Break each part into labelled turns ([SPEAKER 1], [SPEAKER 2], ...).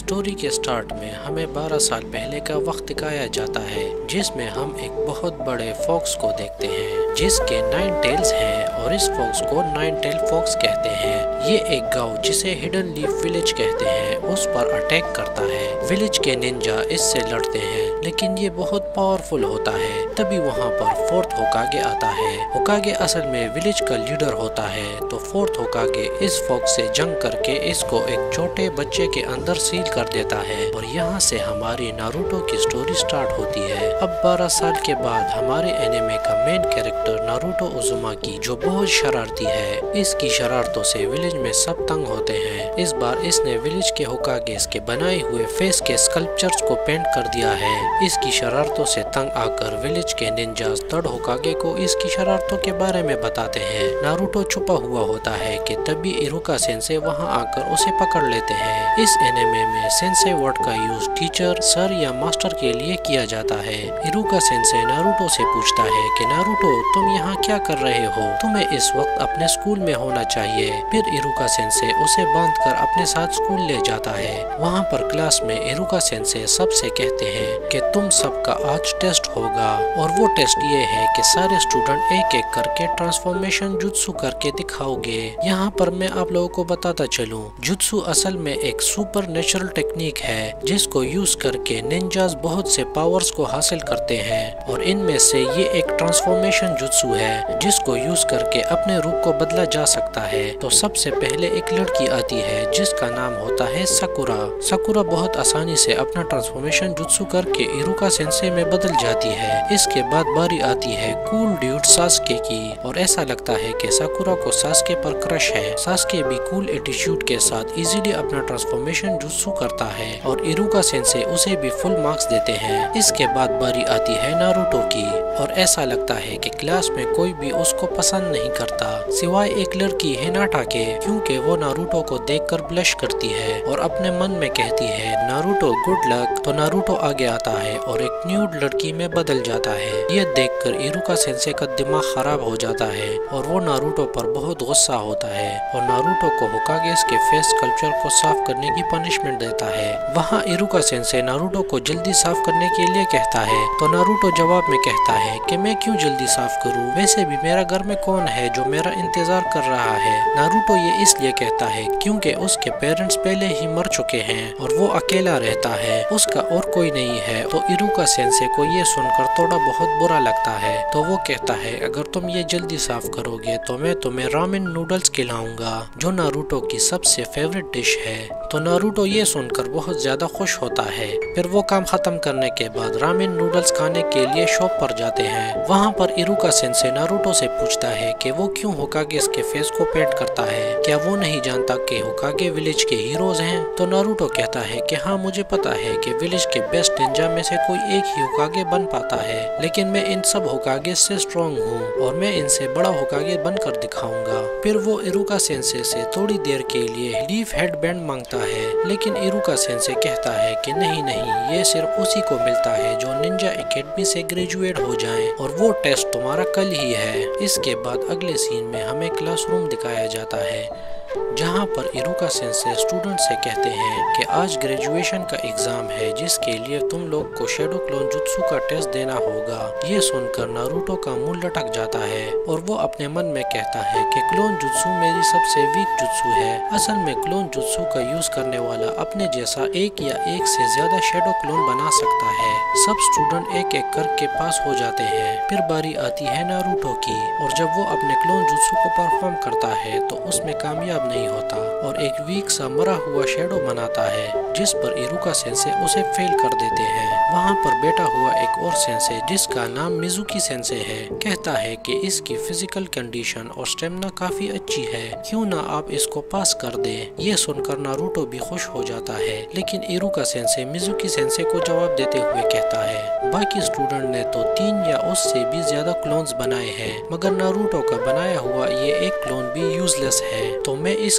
[SPEAKER 1] Story کے start میں ہمیں 12 سال پہلے کا وقت دکھایا جاتا ہے جس میں ہم ایک بہت بڑے فاکس کو دیکھتے ہیں جس کے 9 ٹیلز ہیں اور اس فاکس کو 9 ٹیل فاکس کہتے ہیں۔ یہ ایک گاؤں جسے ہڈن لیف ولیج کہتے ہیں اس پر اٹیک کرتا ہے۔ ولیج کے ننجا اس سے لڑتے ہیں لیکن یہ بہت پاورفل ہوتا ہے۔ تبھی وہاں پر فورتھ ہوکاگے آتا ہے۔ ہوکاگے اصل میں ولیج کا لیڈر ہوتا ہے تو فورتھ ہوکاگے اس فاکس سے جنگ کر کے اس کو ایک چھوٹے بچے کے اندر سیل کر دیتا ہے اور یہاں سے ہماری ناروٹو کی سٹوری سٹارٹ ہوتی ہے۔ اب 12 سال کے بعد ہمارے اینیمے کا مین کیریکٹر ناروٹو اوزوماکی جو بہت شرارتی ہے، اس کی شرارتوں سے ولیج میں سب تنگ ہوتے ہیں۔ اس بار اس نے ولیج کے ہوکاگیز کے بنائے ہوئے فیس کے اسکلپچرز کو پینٹ کر دیا ہے۔ اس کی شرارتوں سے تنگ آ کر ولیج کے ننجاز تھرڈ ہوکاگے کو اس کی شرارتوں کے بارے میں بتاتے ہیں۔ ناروٹو چھپا ہوا ہوتا ہے کہ تبھی ایروکا سینسے وہاں آ کر اسے پکڑ لیتے ہیں۔ اس اینیمے میں سینسے ورڈ کا یوز ٹیچر، سر یا ماسٹر کے لیے کیا جاتا ہے۔ ایروکا سینسے ناروٹو سے پوچھتا ہے کہ ناروٹو تم یہاں کیا کر رہے ہو؟ تمہیں اس وقت اپنے اسکول میں ہونا چاہیے۔ پھر ایروکا سینسے اسے باندھ کر اپنے ساتھ اسکول لے جاتا ہے۔ وہاں پر کلاس میں ایروکا سینسے سب سے کہتے ہیں کہ تم سب کا آج ٹیسٹ ہوگا اور وہ ٹیسٹ یہ ہے کہ سارے اسٹوڈنٹ ایک ایک کر کے ٹرانسفارمیشن جوتسو کر کے دکھاؤ گے۔ یہاں پر میں آپ لوگوں کو بتاتا چلوں، جوتسو اصل میں ایک سپر نیچرل ٹیکنیک ہے جس کو یوز کر کے ننجاز بہت سے پاورز کو حاصل کرتے ہیں اور ان میں سے یہ ایک ٹرانسفارمیشن جوتسو ہے جس کو یوز کر کے اپنے روپ کو بدلا جا سکتا ہے۔ تو سب سے پہلے ایک لڑکی آتی ہے جس کا نام ہوتا ہے ساکورا۔ ساکورا بہت آسانی سے اپنا ٹرانسفارمیشن جوتسو کر کے ایروکا سینسے میں بدل جاتی ہے۔ اس کے بعد باری آتی ہے کول ڈیوڈ ساسکے کی اور ایسا لگتا ہے کہ ساکورا کو ساسکے پر کرش ہے۔ ساسکے بھی کول ایٹیٹیوڈ کے ساتھ ایزیلی اپنا ٹرانسفارمیشن جوتسو کرتا ہے اور ایروکا سینسے اسے بھی فل مارکس دیتے ہیں۔ اس کے بعد باری آتی ہے ناروٹو کی اور ایسا لگتا ہے کہ کلاس میں کوئی بھی اس کو پسند نہیں کرتا سوائے ایک لڑکی ہیناٹا کے، کیونکہ وہ ناروٹو کو دیکھ کر بلش کرتی ہے اور اپنے من میں کہتی ہے ناروٹو گڈ لک۔ تو ناروٹو آگے آتا ہے اور ایک نیوڈ لڑکی میں بدل جاتا ہے۔ یہ دیکھ کر ایروکا سینسے کا دماغ خراب ہو جاتا ہے اور وہ ناروٹو پر بہت غصہ ہوتا ہے اور ناروٹو کو ہوکاگیز کے فیس کلچر کو صاف کرنے کی پنشمنٹ دیتا ہے۔ وہاں ایروکا سینسے ناروٹو کو جلدی صاف کرنے کے لیے کہتا ہے تو ناروٹو جواب میں کہتا ہے کہ میں کیوں جلدی صاف کروں، ویسے بھی میرا گھر میں کون ہے جو میرا انتظار کر رہا ہے۔ ناروٹو یہ اس لیے کہتا ہے کیونکہ اس کے پیرنٹس پہلے ہی مر چکے ہیں اور وہ اکیلا رہتا ہے، اس کا اور کوئی نہیں ہے۔ تو ایروکا سینسے کو یہ سن کر تھوڑا بہت برا لگتا ہے تو وہ کہتا ہے اگر تم یہ جلدی صاف کرو گے تو میں تمہیں رامن نوڈلز کھلاؤں گا جو ناروٹو کی سب سے فیوریٹ ڈش ہے۔ تو ناروٹو یہ سن کر بہت زیادہ خوش ہوتا ہے۔ پھر وہ کام ختم کرنے کے بعد رامن نوڈلز کھانے کے لیے شاپ پر جاتے ہیں۔ وہاں پر ایروکا سینسے ناروٹو سے پوچھتا ہے کہ وہ کیوں ہوکاگے اس کے فیس کو پینٹ کرتا ہے، کیا وہ نہیں جانتا کہ ہوکاگے ولیج کے ہیروز ہیں؟ تو ناروٹو کہتا ہے کہ ہاں مجھے پتا ہے کہ ولیج کے بیسٹ ننجا میں سے کوئی ایک ہی ہوکاگے بن پاتا ہے، لیکن میں ان سب ہوکاگے سے اسٹرانگ ہوں اور میں ان سے بڑا ہوکاگے بن کر دکھاؤں گا۔ پھر وہ ایروکا سینسے سے تھوڑی دیر کے لیے لیف ہیڈ بینڈ مانگتا ہے، لیکن ایروکا سینسے کہتا ہے کہ نہیں نہیں، یہ صرف اسی کو ملتا ہے جو ننجا اکیڈمی سے گریجویٹ ہو جائیں اور وہ ٹیسٹ تمہارا کل ہی ہے۔ اس کے بعد اگلے سین میں ہمیں کلاس روم دکھایا جاتا ہے جہاں پر ایروکا سینسے اسٹوڈنٹ سے کہتے ہیں کہ آج گریجویشن کا ایگزام ہے جس کے لیے تم لوگ کو شیڈو کلون جوتسو کا ٹیسٹ دینا ہوگا۔ یہ سن کر ناروٹو کا منہ لٹک جاتا ہے اور وہ اپنے من میں کہتا ہے کہ کلون جوتسو میری سب سے ویک جوتسو ہے۔ اصل میں کلون جوتسو کا یوز کرنے والا اپنے جیسا ایک یا ایک سے زیادہ شیڈو کلون بنا سکتا ہے۔ سب اسٹوڈنٹ ایک ایک کر کے پاس ہو جاتے ہیں۔ پھر باری آتی ہے ناروٹو کی اور جب وہ اپنے کلون جوتسو کو پرفارم کرتا ہے تو اس میں کامیاب نہیں ہوتا اور ایک ویک سا مرا ہوا شیڈو بناتا ہے جس پر ایروکا سینسے اسے فیل کر دیتے ہیں۔ وہاں پر بیٹھا ہوا ایک اور سینسے جس کا نام میزوکی سینسے ہے کہتا ہے کہ اس کی فزیکل کنڈیشن اور سٹیمنا کافی اچھی ہے، کیوں نہ آپ اس کو پاس کر دیں۔ یہ سن کر ناروٹو بھی خوش ہو جاتا ہے، لیکن ایروکا سینسے میزوکی سینسے کو جواب دیتے ہوئے کہتا ہے باقی اسٹوڈنٹ نے تو 3 یا اس سے بھی زیادہ کلونز بنائے ہیں مگر ناروٹو کا بنایا ہوا یہ ایک کلون بھی یوز لیس ہے، تو میں اس کے لیے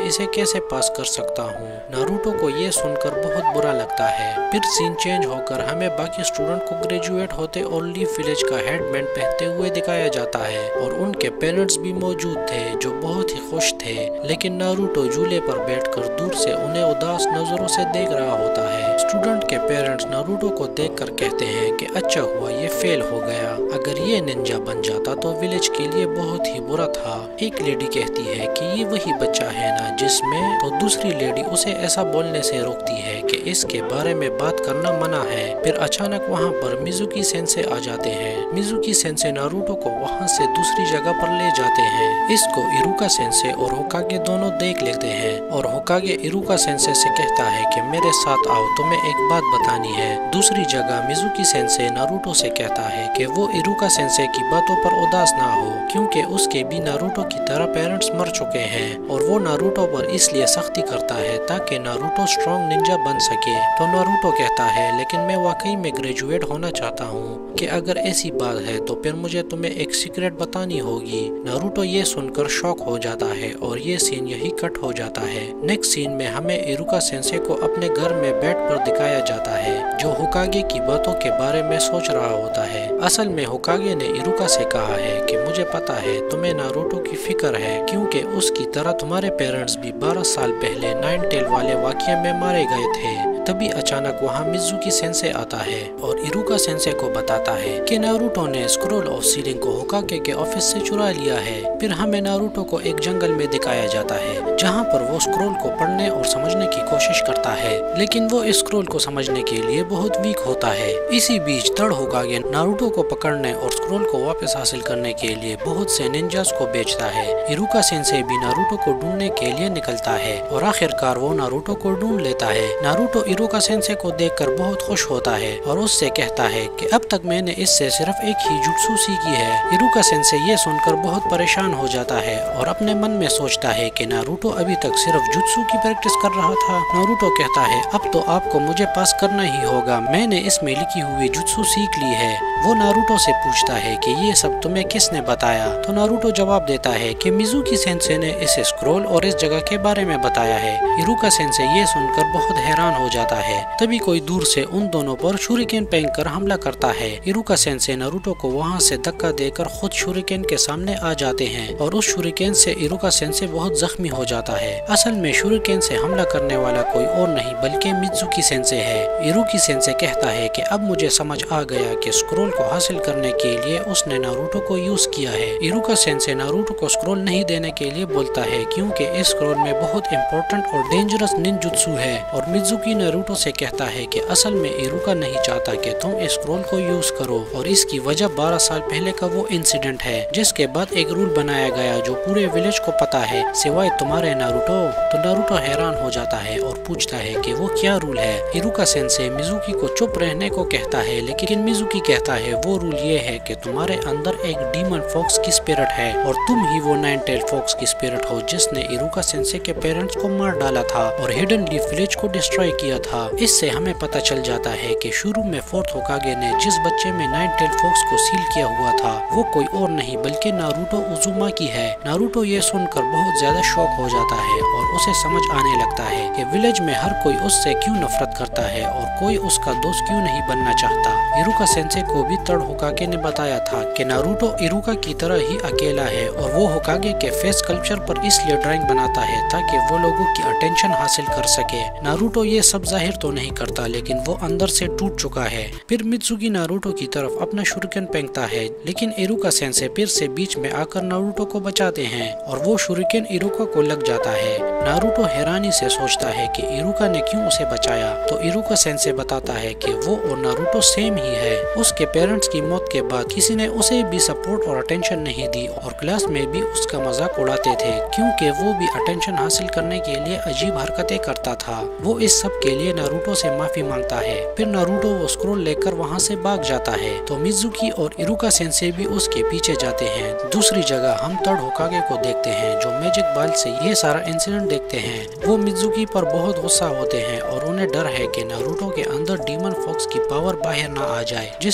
[SPEAKER 1] इसे कैसे पास कर सकता हूँ। नारुतो को ये सुनकर बहुत बुरा लगता है। फिर सीन चेंज होकर हमें बाकी स्टूडेंट को ग्रेजुएट होते और लीफ विलेज का हेडबैंड पहनते हुए दिखाया जाता है और उनके पेरेंट्स भी मौजूद थे जो बहुत ही खुश थे। लेकिन नारुतो झूले पर बैठकर दूर से उन्हें उदास नजरों से देख रहा होता है। स्टूडेंट के पेरेंट्स नारुतो को देखकर कहते हैं कि अच्छा हुआ ये फेल हो गया, अगर ये निंजा बन जाता तो विलेज के लिए बहुत ही बुरा था। एक लेडी कहती है कि ये वही बच्चा है ना जिसमें, तो दूसरी लेडी उसे ऐसा बोलने से रोकती है कि इसके बारे में बात करना मना है। फिर अचानक वहाँ पर मिजुकी सेंसे आ जाते हैं। मिजुकी सेंसे नारुतो को वहाँ से दूसरी जगह पर ले जाते हैं। इसको इरुका सेंसे और होकागे दोनों देख लेते हैं और होकागे इरुका सेंसे से कहता है कि मेरे साथ आओ, तुम्हें एक बात बतानी है। दूसरी जगह मिजुकी सेंसे नारुतो से कहता है कि वो इरुका सेंसे की बातों पर उदास ना हो क्योंकि उसके भी नारुतो की तरह पेरेंट्स मर चुके हैं और वो नारुतो पर इसलिए सख्ती करता है ताकि नारुतो स्ट्रॉन्ग निंजा बन सके। तो नारुतो कहता है लेकिन मैं वाकई में ग्रेजुएट होना चाहता हूँ कि अगर ऐसी बात है तो फिर मुझे तुम्हें एक सीक्रेट बतानी होगी। नारुतो ये सुनकर शॉक हो जाता है और ये सीन यही कट हो जाता है। नेक्स्ट सीन में हमें इरुका सेंसे को अपने घर में बेड पर दिखाया जाता है जो होकागे की बातों के बारे में सोच रहा होता है। असल में होकागे ने इरुका से कहा है कि मुझे पता है तुम्हें नारुतो की फिक्र है क्योंकि उसकी तरह तुम्हारे पेरेंट्स भी 12 साल पहले 9 टेल वाले वाक़ये में मारे गए थे। तभी अचानक वहाँ मिजुकी सेंसे आता है और इरुका सेंसे को बताता है कि नारुतो ने स्क्रोल ऑफ सीलिंग को होकागे के ऑफिस से चुरा लिया है। फिर हमें नारुतो को एक जंगल में दिखाया जाता है जहाँ पर वो स्क्रोल को पढ़ने और समझने की कोशिश करता है, लेकिन वो इस स्क्रोल को समझने के लिए बहुत वीक होता है। इसी बीच तड़ होकागे नारुतो को पकड़ने और स्क्रोल को वापस हासिल करने के लिए बहुत से निंजास को बेचता है। इरुका सेंसे भी नारुतो को ढूंढने के लिए निकलता है और आखिरकार वो नारुतो को ढूंढ लेता है। नारुतो इरुका सेंसे को देखकर बहुत खुश होता है और उससे कहता है कि अब तक मैंने इससे सिर्फ एक ही जुत्सु सीखी है। इरुका सेंसे ये सुनकर बहुत परेशान हो जाता है और अपने मन में सोचता है कि नारुतो अभी तक सिर्फ जुत्सु की प्रैक्टिस कर रहा था। नारुतो कहता है अब तो आपको मुझे पास करना ही होगा, मैंने इसमें लिखी हुई जुत्सु सीख ली है। वो नारुतो से पूछता है कि ये सब तुम्हें किसने बताया। तो नारुतो जवाब देता है कि मिजुकी सेंसे ने इसे स्क्रोल और इस जगह के बारे में बताया है। इरुका सेंसे ये सुनकर बहुत हैरान हो जाता है। तभी कोई दूर से उन दोनों पर शूरिकेन फेंक कर हमला करता है। इरुका सेंसे नारुतो को वहाँ से धक्का देकर खुद शूरिकेन के सामने आ जाते हैं और उस शूरिकेन से इरुका सेंसे बहुत जख्मी हो जाता है। असल में शूरिकेन से हमला करने वाला कोई और नहीं बल्कि मिजुकी सेंसे है। इरुकी सेंसे कहता है कि अब मुझे समझ आ गया कि स्क्रोल को हासिल करने के लिए उसने नारुतो को यूज किया है। इरुका सेंसे नारुतो को स्क्रोल नहीं देने के लिए बोलता है क्योंकि इस स्क्रोल में बहुत इंपॉर्टेंट और डेंजरस निंजुत्सु है और मिजुकी नारुतो से कहता है कि असल में इरुका नहीं चाहता कि तुम इस स्क्रोल को यूज करो और इसकी वजह 12 साल पहले का वो इंसिडेंट है जिसके बाद एक रूल बनाया गया जो पूरे विलेज को पता है सिवाय तुम्हारे नारुतो। तो नारुतो हैरान हो जाता है और पूछता है कि वो क्या रूल है। इरुका सेंसे मिजुकी को चुप रहने को कहता है लेकिन मिजुकी कहता है वो रूल ये है कि तुम्हारे अंदर एक डीमन फॉक्स की स्पिरिट है और तुम ही वो 9 टेल फॉक्स की स्पिरिट हो जिसने इरुका सेंसे के पेरेंट्स को मार डाला था और हिडन लीफ विलेज को डिस्ट्रॉय किया था। इससे हमें पता चल जाता है कि शुरू में फोर्थ होकागे ने जिस बच्चे में 9 टेल फॉक्स को सील किया हुआ था वो कोई और नहीं बल्कि नारुतो उजुमाकी है। नारुतो ये सुनकर बहुत ज्यादा शॉक हो जाता है और उसे समझ आने लगता है कि विलेज में हर कोई उससे क्यों नफरत करता है और कोई उसका दोस्त क्यों नहीं बनना चाहता। इरुका सेंसे को भी तड़ होकागे ने बताया था कि नारुतो इरुका की तरह ही अकेला है और वो होकागे के फेस कल्चर पर इसलिए ड्राइंग बनाता है ताकि वो लोगों की अटेंशन हासिल कर सके। नारुतो ये सब जाहिर तो नहीं करता लेकिन वो अंदर से टूट चुका है। फिर मित्सुकी नारुतो की तरफ अपना शूरिकेन फेंकता है लेकिन इरुका सेंसे फिर से बीच में आकर नारुतो को बचाते हैं और वो शूरिकेन इरुका को लग जाता है। नारुतो हैरानी से सोचता है कि इरुका ने क्यों उसे बचाया। तो इरुका सेंसे बताता है कि वो और नारुतो सेम ही है। उसके पेरेंट्स की मौत के बाद किसी ने उसे भी सपोर्ट और अटेंशन नहीं दी और क्लास में भी उसका मजाक उड़ाते थे क्योंकि वो भी अटेंशन हासिल करने के लिए अजीब हरकतें करता था। वो इस सब के लिए नारुतो से माफी मांगता है। फिर नारुतो वो स्क्रोल लेकर वहाँ से भाग जाता है तो मिजुकी और इरुका सेंसे भी उसके पीछे जाते हैं। दूसरी जगह हम तड़ होकागे को देखते हैं जो मैजिक बॉल से ये सारा इंसिडेंट देखते हैं। वो मिजुकी पर बहुत गुस्सा होते हैं और उन्हें डर है कि नारुतो के अंदर डीमन फॉक्स की पावर बाहर ना आ जाए जिससे विलेज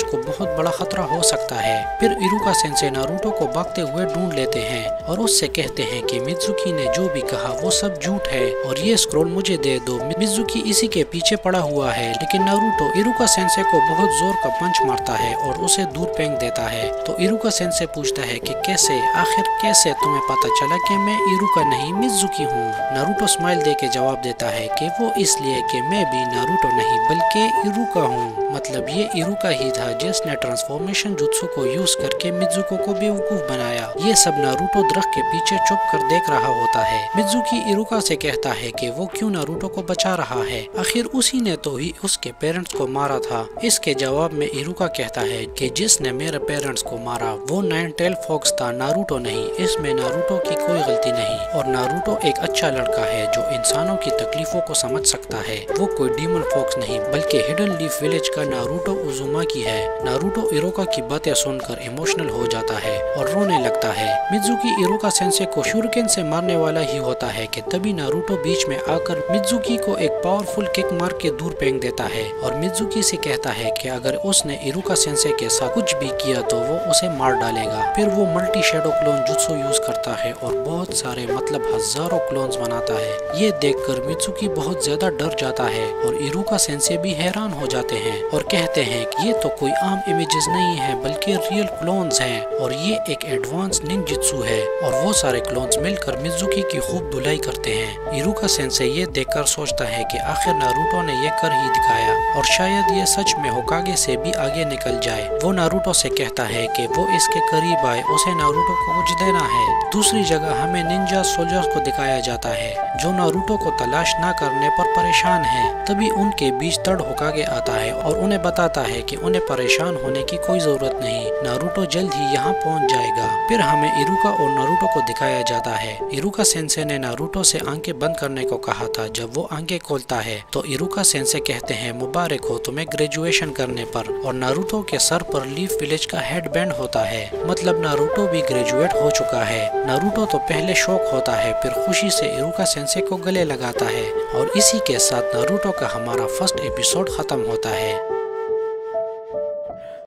[SPEAKER 1] विलेज को बहुत बड़ा खतरा हो सकता है। फिर इरुका सेंसे नारुतो को भागते हुए ढूंढ लेते हैं और उससे कहते हैं कि मिज़ुकी ने जो भी कहा वो सब झूठ है और ये स्क्रोल मुझे दे दो। मिज़ुकी इसी के पीछे पड़ा हुआ है, लेकिन नारुतो इरुका सेंसे को बहुत जोर का पंच मारता है और उसे दूर फेंक देता है। तो इरुका सेंसे पूछता है कि आखिर कैसे तुम्हें पता चला कि मैं इरुका नहीं मिज़ुकी हूँ। नारुतो स्माइल दे के जवाब देता है कि वो इसलिए कि मैं भी नारुतो नहीं बल्कि इरुका हूँ। मतलब ये इरुका ही था जिसने ट्रांसफॉर्मेशन जुत्सु को यूज करके मिज़ुको को बेवकूफ बनाया। ये सब नारुतो दरख्त के पीछे चुप कर देख रहा होता है। मिज़ुकी इरुका से कहता है कि वो क्यों नारुतो को बचा रहा है, आखिर उसी ने तो ही उसके पेरेंट्स को मारा था। इसके जवाब में इरुका कहता है कि जिसने मेरे पेरेंट्स को मारा वो नाइन टेल फॉक्स था, नारुतो नहीं। इसमें नारुतो की कोई गलती नहीं और नारुतो एक अच्छा लड़का है जो इंसानों की तकलीफों को समझ सकता है। वो कोई डीमन फॉक्स नहीं बल्कि हिडन लीफ विलेज का नारुतो उजुमाकी है। नारुतो इरुका की बातें सुनकर इमोशनल हो जाता है और रोने लगता है। मिज़ुकी इरुका सेंसे को शूरिकेन से मारने वाला ही होता है कि तभी नारुतो बीच में आकर मिज़ुकी को एक पावरफुल किक मार के दूर फेंक देता है और मिज़ुकी से कहता है कि अगर उसने इरुका सेंसे के साथ कुछ भी किया तो वो उसे मार डालेगा। फिर वो multi shadow clone jutsu use करता है और बहुत सारे मतलब हजारों क्लोन्स बनाता है। ये देखकर मिज़ुकी बहुत ज्यादा डर जाता है और इरुका सेंसे भी हैरान हो जाते हैं और कहते हैं कि ये तो कोई आम इमेजेस नहीं है बल्कि रियल क्लोन्स हैं और ये एक एडवांस निंजुत्सु है। और वो सारे क्लोन्स मिलकर मिज़ुकी की खूब धुलाई करते हैं। इरुका सेंसे ये देखकर सोचता है कि आखिर नारुतो ने ये कर ही दिखाया और शायद ये सच में होकागे से भी आगे निकल जाए। वो नारुतो से कहता है कि वो इसके करीब आए, उसे नारुतो को कुछ देना है। दूसरी जगह हमें निंजा सोल्जर्स को दिखाया जाता है जो नारुतो को तलाश न करने पर परेशान हैं। तभी उनके बीच तड़ होकागे आता है और उन्हें बताता है कि उन्हें परेशान होने की कोई जरूरत नहीं, नारुतो जल्द ही यहाँ पहुँच जाएगा। फिर हमें इरुका और नारुतो को दिखाया जाता है। इरुका सेंसे ने नारुतो से आंखें बंद करने को कहा था। जब वो आंखें खोलता है तो इरुका सेंसे कहते हैं मुबारक हो तुम्हें ग्रेजुएशन करने पर, और नारुतो के सर पर लीफ विलेज का हेड बैंड होता है। मतलब नारुतो भी ग्रेजुएट हो चुका है। नारुतो तो पहले शौक होता है, फिर खुशी से इरुका सेंसे को गले लगाता है और इसी के साथ नारुतो का हमारा फर्स्ट एपिसोड खत्म होता है।